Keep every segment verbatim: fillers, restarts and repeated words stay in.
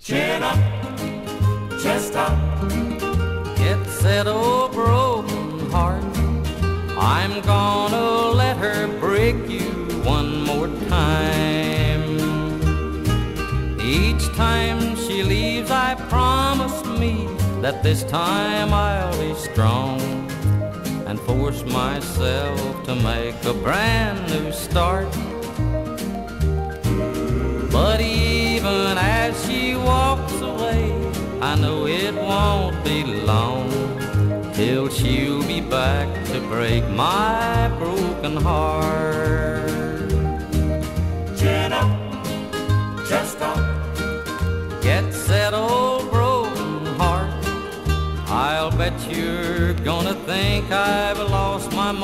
Chin up, chest up. It's that old broken heart. I'm gonna let her break you one more time. Each time she leaves, I promise me that this time I'll be strong and force myself to make a brand new start. But even as she walks away, I know it won't be long till she'll be back to break my broken heart. Chin up, chest up. Gets that old broken heart. I'll bet you're gonna think I've lost my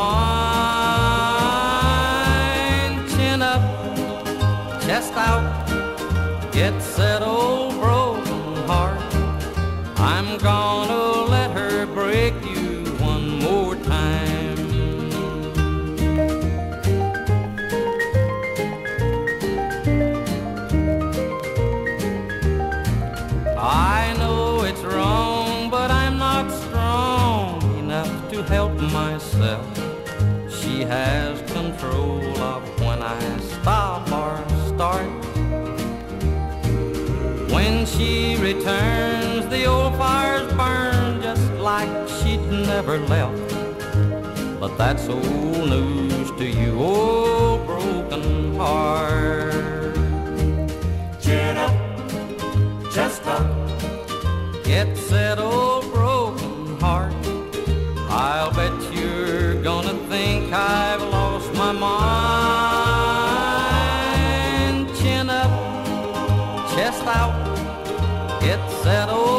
mind. Chin up, chest out. Gets that old broken heart. I'm gonna let her break you one more time. I know it's wrong, but I'm not strong enough to help myself. She has control of when I stop or start. When she returns, the old fires burn just like she'd never left. But that's old news to you, old broken heart. Chin up, chest up. Gets that old broken heart. I'll bet you're gonna think I've lost my mind. Chin up, chest out. It's that old